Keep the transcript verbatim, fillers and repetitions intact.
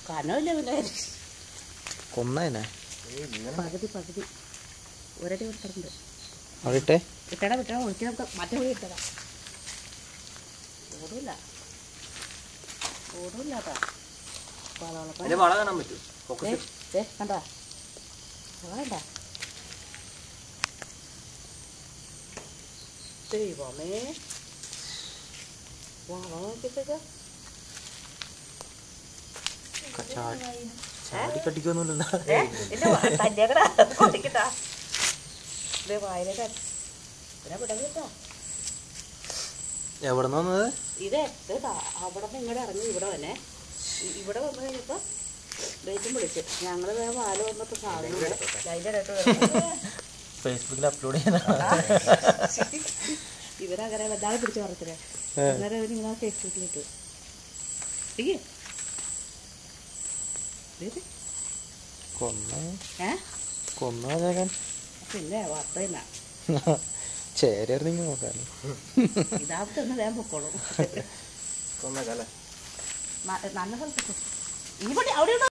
കനമില്ല പിന്നെ കൊന്നേനെ പകുതി പകുതി ഒരടി വിട്ടിട്ടുണ്ട്. അവിടെ ഇട്ടേ വിട്ടടാ വിട്ടടാ ഒളിച്ച് നമുക്ക് മറ്റേ വഴി ഇട്ടതാ. ഓടില്ല ഓടില്ലാട്ടാ കണ്ടാ വേണ്ട ദൈവമേ വളം നോക്കിട്ടേക്കാ ചാടി കടിക്കൊന്നുമില്ല. എവിടെ നിന്ന് വന്നത്? ഇതേ അവിടെ നിന്ന് ഇങ്ങോട്ട് ഇറങ്ങി ഇവിടെ തന്നെ ഇവിടെ വന്നു കഴിഞ്ഞപ്പോ ഡേറ്റും വിളിച്ച് ഞങ്ങള് വേറെ പാല് വന്നപ്പോ സാധനം ഫേസ്ബുക്കിൽ അപ്ലോഡ് ചെയ്യുന്നതാണ്. ഇവരങ്ങനെ വല്ലാതെ പിടിച്ച് പറഞ്ഞില്ലേ അന്നേരം ഇവരിങ്ങനെ ഫേസ്ബുക്കിലിട്ടു. കൊന്നാകാൻ പിന്നെ വാർത്തയില്ല ചേരായിരുന്നെങ്കിൽ നോക്കാന് ഇതാകത്ത് തന്നെ വേഗം പൊക്കോളും. നല്ല സ്ഥലത്തേക്ക് ഇവിടെ അവിടെ